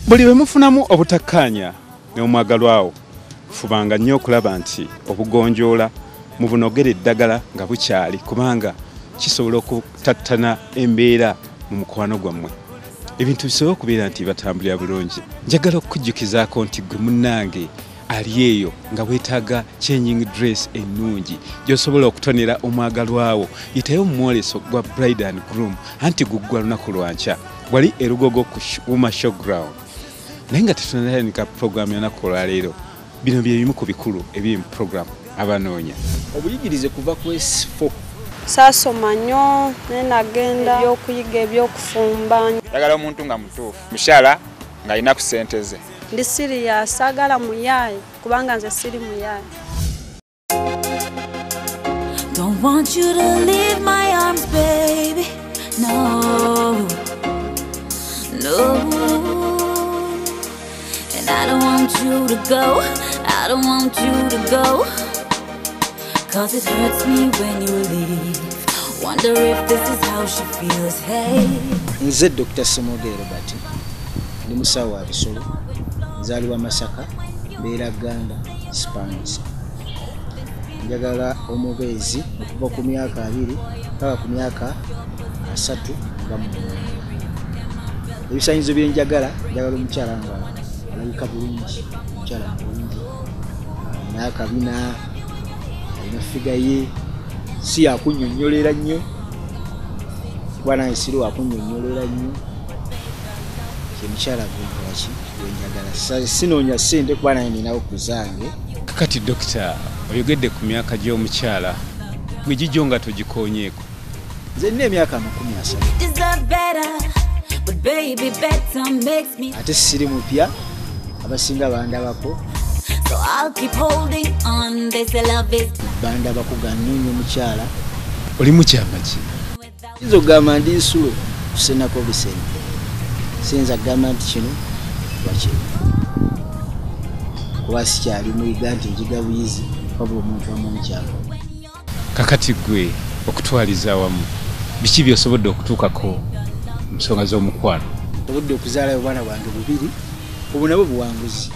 Buli bwe mufunamu obutakkaanya n'omwagalwawo fubanga nnyo okulaba nti obugonjoola mu bunogere eddagala nga bukyali kubanga kisobola okutattana embeera mu mukwano gwammwe. Ebintu bisobola okubeera nti batambulira bulungi. Njagala okukujjukizaako nti gwe munnange ali eyo nga weetaaga changing dress ennungi gy'osobola okutonera omwagalwawo. Yitayo mu mwoleso gwa bride and groom anti guggwa lunaku lwankya. Wali erugogo ku Wooma Showground. Naye nga tetunalanika program y'olunaku olwaleero. Bino bye bimu ku bikulu ebiri mu program abanoonya. Obuyigirize kuva ku S4. Saasoma nnyo naye nagenda ebyokuyiga ebyokufumba. Njagala omuntu nga mutuufu, mukyala ng'alina ku ssente ze. Ndi siriya saagala muyaaye kubanga nze siri muyaaye. Don't want you to leave my arms, baby. No, no. And I don't want you to go. I don't want you to go. 'Cause it hurts me when you leave. Wonder if this is how she feels. Hey. Nze Dr. Semogero Robert. Ndi musawo wa bisolo. Nzaalibwa Masaka, mbeera Ganda, Spanish. Njagala omubeezi okuva ku myaka 2 mpaka ku myaka 3 nga mu. Ebisaanyizo bye njagala omukyala nga alabika bulungi, omukyala bulungi. Myaka 4 alina figa ye si yakunnyonnyolera nnyo. Bwana Isiro akunnyonnyolera nnyo. Mukyala gwenkola ki gwenjagala sinoonya ssente kuba naye ninawo ku zange. Kakati dokita oyogedde ku myaka gy'omukyala bwe gijjo nga togikoonyeeko. Nze nina emyaka 30. Ate siri mupya abasinga bandabako. Bandabako ganoonya omukyala. Oli mukyama ki? Izo gamba ndi nsulo kusenako bisenge. Sinza gamba nti kino wakino. Kuba sikyali muyiga nti njiga buyizi wabula omuntu wamu omukyala. Kakati gwe okutwaliza awamu biki by'osobodde okutuukako mu nsonga z'omukwano? Obudde okuzaalayo obwana bwange 2 obwo nabwo buwanguzi.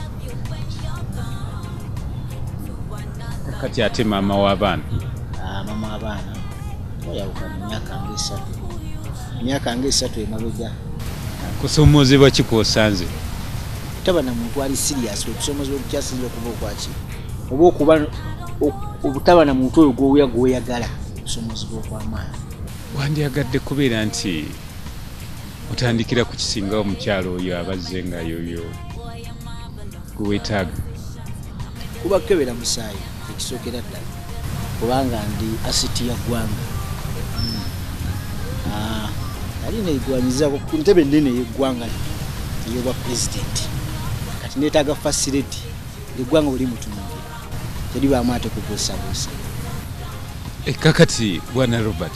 Kakati ate maama w'abaana? Maama w'abaana yawuka mu myaka nga 3 emabega. Kusomoozebwa ki kw'osanze? Taba na muntu ali serious okusomoozebwa okukyasinza okuba okwaki oba okuba obutaba na muntu oyo gw'oyagala okusomoozebwa okw'amaanyi. Wandyagadde kubeera nti otandikira ku kisinga omukyalo oyo abazze nga yoyo gwe weetaaga? Kuba kebera musaayi ekisookera ddala kubanga ndi asiti ya ggwanga. Nali neegwanyizaako ku ntebe nnene y'eggwanga ey'obwa pulezidenti. Kati neetaaga facility eggwanga oli mutunuulira teribaamu ate kubuusabuusa. Kakati Bwana Robert,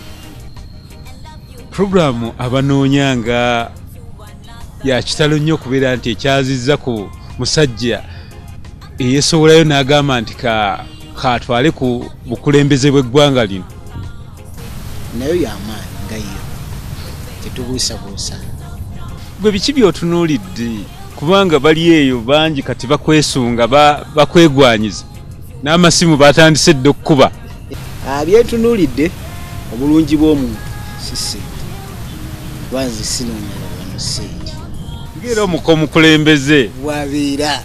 programu abanoonya nga ya kitalo nnyo okubeera nti ekyazizza ku musajja eyeesowolayo n'agamba nti katwale ku bukulembeze bw'eggwanga lino. Nayo y'amaanyi nga yo tetubuusabuusa. Gwe biki by'otunuulidde kubanga bali eyo bangi kati bakwesunga bakwegwanyiza n'amasimu batandise dde okkuba? Byetunuulidde obulungi bw'omuntu si ssente. Lwanze sinoonya bano ssente. Ng'era omukulembeze bwabeera.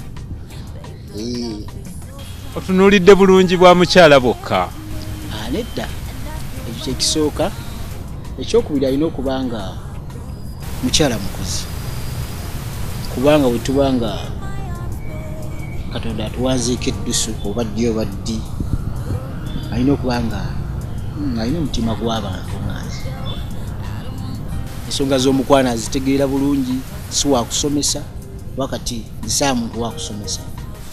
Otunuulidde bulungi bwa mukyala bwokka? Nedda ekyo kyekisooka. Ekyokubiri alina okuba nga mukyala mukozi kubanga bwe tubanga Katonda atuwanzeeko eddusu oba ddi oba ddi alina okuba nga alina omutima gw'abantu nganze. Ensonga z'omukwano azitegeera bulungi, si wakusomesa wakati nsaa muntu wakusomesa.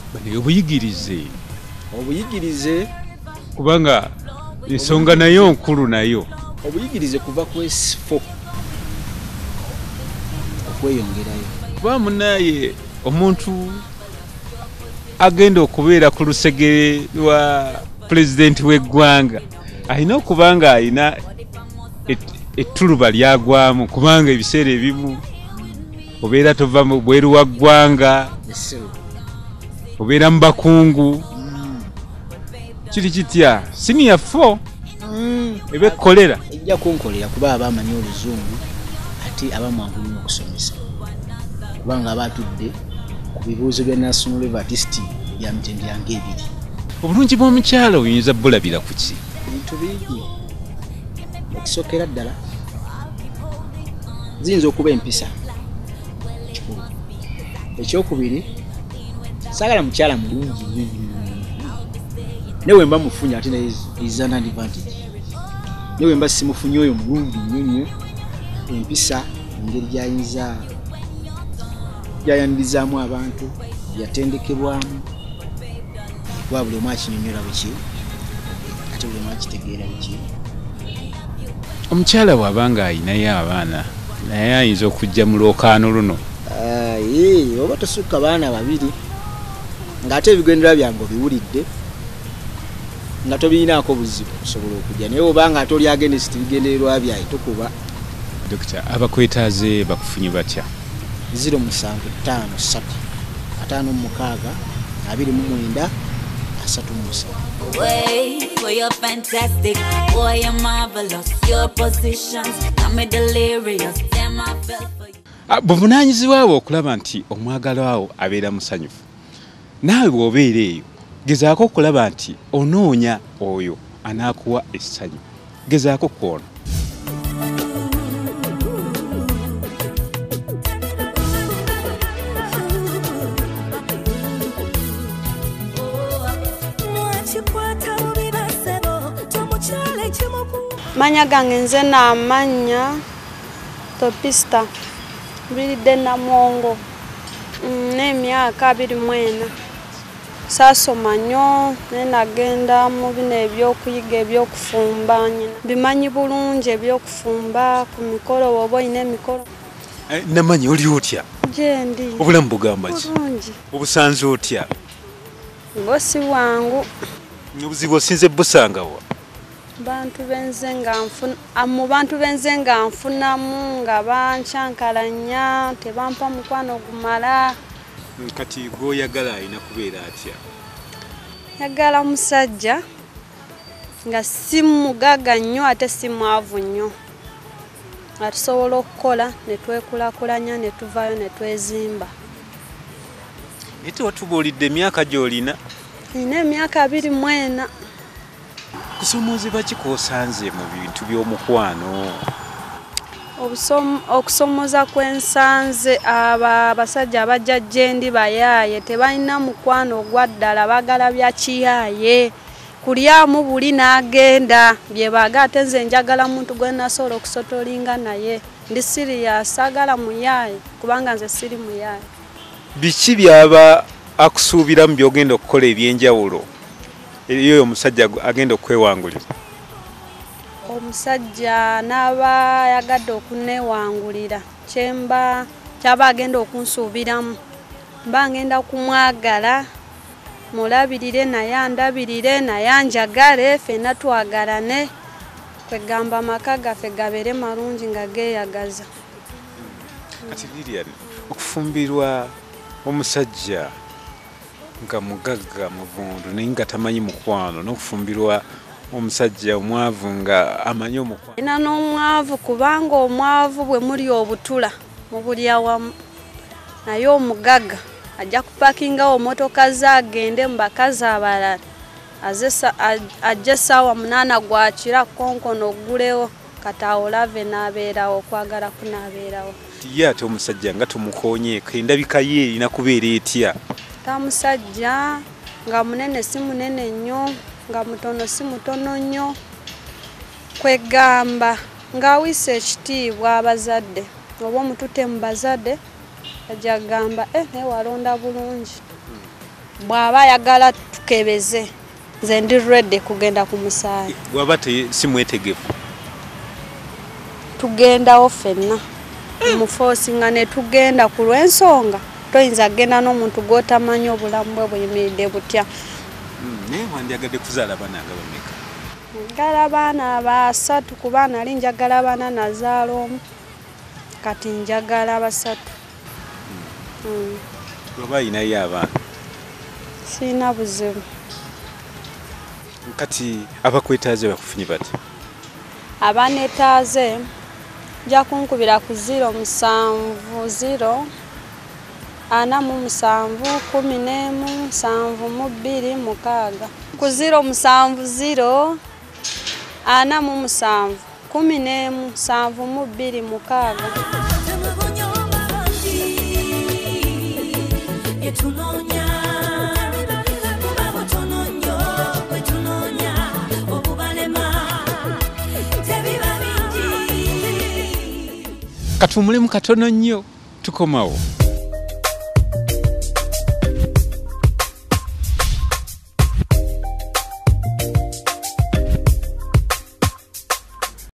Obuyigirize kubanga ensonga nayo nkulu nayo. Obuyigirize kuva ku S4 okweyongerayo. Kuba munaye omuntu agenda okubeera ku lusegere lwa pulezidenti w'eggwanga alina okuba nga alina ettuluba lyagwamu kubanga ebiseera ebimu obeera tova mu bweru wa ggwanga obeera mu bakungu kiri kitya senior 4 ebe kolera ejja kunkolera kuba abamanyi oluzungu ate abamwangu nnyo okusomesa kubanga abatudde ku bibuuzo bya National Level Artist bya mitende yange ebiri. Obulungi bw'omukyala oyinza bulabira ku ki? Ebintu bingi okusookera ddala ziyinza okuba empisa kikulu. Ekyokubiri saagala mukyala mulungi newe mba mufunye ate naye is an advantage. Newe mba simufunye oyo mulungi nnyo empisa engeri gyayinza yayandirizaamu abantu yatendekebwamu kuba buli omu akinyonyola buki ate buli omu akitegeera buki. Omukyala bw'abanga ayinayo abaana naye ayinza okujja mu lwokaano luno oba tosukka baana babiri ng'ate ebigendera byange obiwulidde nga tobirinaako buzibu osobola okujja naye obanga ate oli agende sitibigendererwa byaye tokuba. Dokita abakwetaaze bakufunye batya? 075 3 5 Way, boy, you're fantastic. Boy, you're marvelous. Your positions got me delirious. Damn, I fell for you. Buvunaanyizibwa bwo okulaba nti omwagalwa wo abeera musanyufu. Naawe bw'obeera eyo gezaako okulaba nti onoonya oyo anaakuwa essanyu. Gezaako kwona. Manya gange nze n'amanya Topista Bilide Namongo n'emyaka 24 saasoma nnyo nagenda mu bino ebyokuyiga ebyokufumba nyina bimanyi bulungi ebyokufumba ku mikolo oba oyina emikolo. Namanyi oli otya? Gyendi obulamu bugamba ki? bulungi Obusanze otya? bosi wangu Obuzibu osinze busangawa? bantu benze nga nfunamu nga bancyankalanya tebampa mukwano gumala. Kati gwoyagala alina kubeera atya? Yagala musajja nga si mugaga nnyo ate si mwavu nnyo atusobola okukola ne twekulakulanya ne tuvaayo ne twezimba. Ate watubuulidde emyaka gy'olina? Nina emyaka 24. Kusomoozebwa ki kw'osanze mu bintu by'omukwano? Okusomoza kwensanze abasajja abajja gyendi bayaaye tebalina mukwano ogwa ddala bagala bya kiyaaye kulyamu buli n'agenda bye baga ate nze njagala muntu gwe nasobola okusotolinga naye ndi siriya saagala muyaaye kubanga nze siri muyaaye. Biki byaba akusuubiramu by'ogenda okukola ebyenjawulo eyo omusajja agenda okwewangulira? Omusajja n'aba yagadde okunewangulira kyaba agenda okunsuubiramu mba ngenda kumwagala mulabirire naye andabirire naye anjagale ffenna twagalane kwegamba amaka gaffe gabeere malungi nga geeyagaza. Kati Lilian, okufumbirwa omusajja nga mugagga muvundu naye nga tamanyi mukwano n'okufumbirwa omusajja omwavu nga amanyi omukwano. Ina n'omwavu kubanga omwavu bwe muli obutula mu buli awamu naye omugagga ajja kupakingawo motoka zagende mu bakazi abalala ajja essaawa 8 gwakira konkono oggulewo kataawo lave n'abeerawo okwagala kunaabeerawo. Ye ate omusajja nga tumukoonyeeko endabika ye erina kubeera etya? Musajja nga munene si munene nnyo nga mutono si mutono nnyo kwegamba ng'awisa ekitiibwa abazadde oba omutute mu bazadde ajja gamba naye walonda bulungi bw'aba ayagala tukebeze nze ndi ready kugenda ku musaayi. Bw'aba si mwetegefu tugendawo ffenna mufoosi nga ne tugenda ku lw'ensonga toyinza genda n'omuntu gw'otamanyi obulamu bwe buyimiridde butya. Naye wandyagadde kuzaala baana nga bameka? Njagala baana 3 kuba nali njagala baana nazaala omu kati njagala 3. Oba ayinayo abaana? Sirina buzibu. Kati abakwetaaze bakufunye bati? Abanetaaze nja kunkubira ku 070 47 11 72 6 ku 070 47 11 72 6. Kati omulimu katono nnyo tukomawo.